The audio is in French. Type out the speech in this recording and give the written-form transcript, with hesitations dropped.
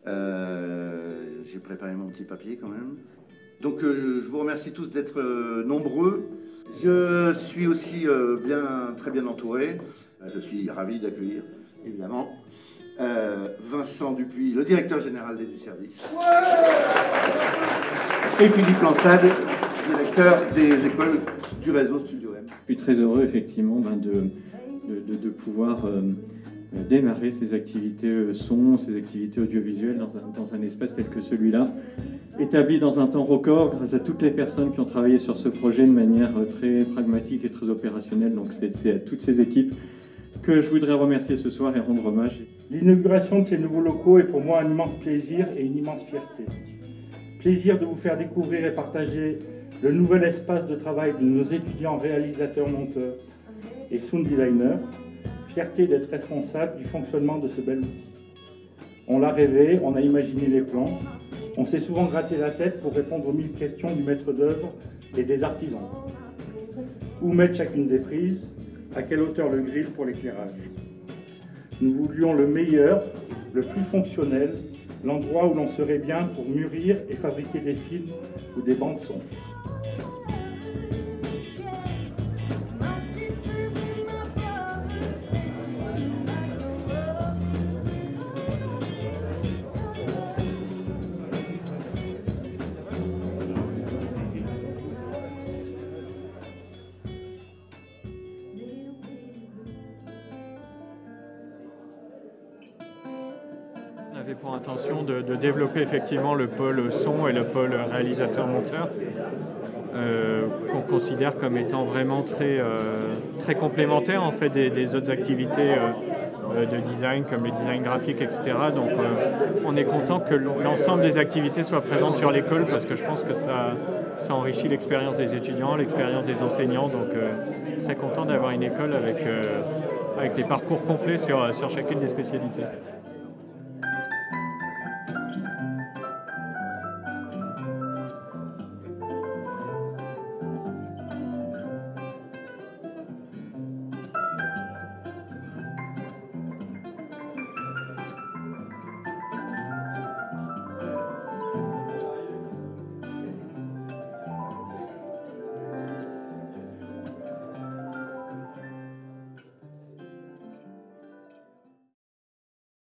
J'ai préparé mon petit papier quand même. Donc je vous remercie tous d'être nombreux. Je suis aussi très bien entouré. Je suis ravi d'accueillir, évidemment, Vincent Dupuis, le directeur général des services. Et Philippe Lansade, directeur des écoles du réseau Studio M. Je suis très heureux effectivement de pouvoir démarrer ces activités son, ces activités audiovisuelles dans un espace tel que celui-là, établi dans un temps record grâce à toutes les personnes qui ont travaillé sur ce projet de manière très pragmatique et très opérationnelle. Donc c'est à toutes ces équipes que je voudrais remercier ce soir et rendre hommage. L'inauguration de ces nouveaux locaux est pour moi un immense plaisir et une immense fierté. Plaisir de vous faire découvrir et partager le nouvel espace de travail de nos étudiants réalisateurs, monteurs et sound designers. Fierté d'être responsable du fonctionnement de ce bel outil. On l'a rêvé, on a imaginé les plans, on s'est souvent gratté la tête pour répondre aux 1000 questions du maître d'œuvre et des artisans. Où mettre chacune des prises? À quelle hauteur le grill pour l'éclairage? Nous voulions le meilleur, le plus fonctionnel, l'endroit où l'on serait bien pour mûrir et fabriquer des films ou des bandes son. On avait pour intention de développer effectivement le pôle son et le pôle réalisateur-monteur, qu'on considère comme étant vraiment très complémentaires en fait des autres activités de design comme le design graphique, etc. Donc on est content que l'ensemble des activités soient présentes sur l'école parce que je pense que ça enrichit l'expérience des étudiants, l'expérience des enseignants. Donc très content d'avoir une école avec des parcours complets sur chacune des spécialités.